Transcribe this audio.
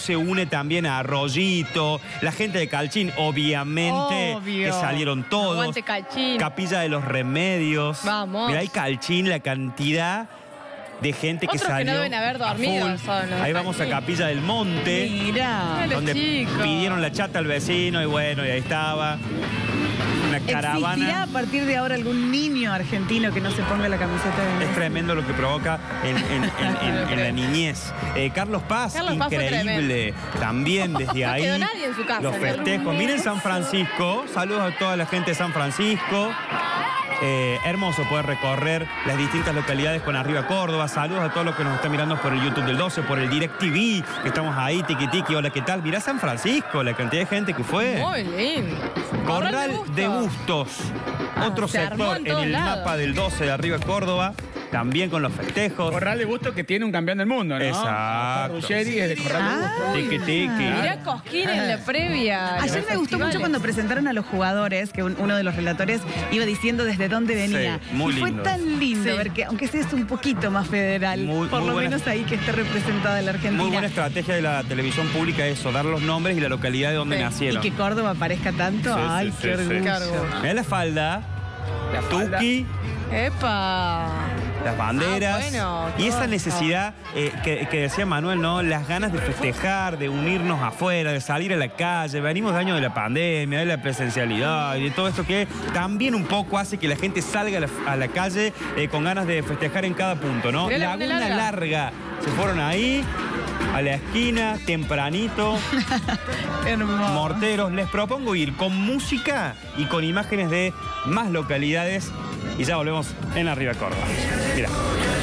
se une también a Arroyito, la gente de Calchín, obviamente, que salieron todos. Aguante Calchín. Capilla de los Remedios. Vamos. Mirá, hay Calchín, la cantidad de gente que Otros salió. que no deben haber dormido. Ahí vamos a Capilla del Monte. Mirá. Donde chicos. pidieron la chata al vecino y bueno, y ahí estaba. Una caravana. ¿Existirá a partir de ahora algún niño argentino que no se ponga la camiseta de Messi? Es tremendo lo que provoca en la niñez. Carlos Paz, increíble. También desde ahí. No quedó nadie en su casa. Los festejos. Miren San Francisco. Saludos a toda la gente de San Francisco. Hermoso poder recorrer las distintas localidades con Arriba Córdoba. Saludos a todos los que nos están mirando por el YouTube del 12, por el DirecTV, que estamos ahí, tiki tiki, hola, ¿qué tal? Mirá San Francisco, la cantidad de gente que fue. Muy lindo. Corral de Bustos, otro sector en el mapa del 12 de Arriba Córdoba. También con los festejos. Corral de Bustos que tiene un campeón del mundo, ¿no? Exacto. Ruggeri es de Corral de Bustos. Tiki tiki. Mirá Cosquín en la previa. Ayer me gustó mucho cuando presentaron a los jugadores, que uno de los relatores iba diciendo desde dónde venía. Sí, muy y fue lindo. tan lindo ver que, aunque sea un poquito más federal, por lo menos ahí que esté representada la Argentina. Muy buena estrategia de la televisión pública eso, dar los nombres y la localidad de donde nacieron. Y que Córdoba aparezca tanto. Ay, qué orgullo. Mirá la falda, Tuki. ¡Epa! Las banderas. Bueno, y esa necesidad que decía Manuel, ¿no? Las ganas de festejar, de unirnos afuera, de salir a la calle. Venimos de año de la pandemia, de la presencialidad y de todo esto que también un poco hace que la gente salga a la calle con ganas de festejar en cada punto, ¿no? Laguna Larga. Se fueron ahí, a la esquina, tempranito. Hermoso. Morteros. Les propongo ir con música y con imágenes de más localidades. Y ya volvemos en Arriba Córdoba. Mira.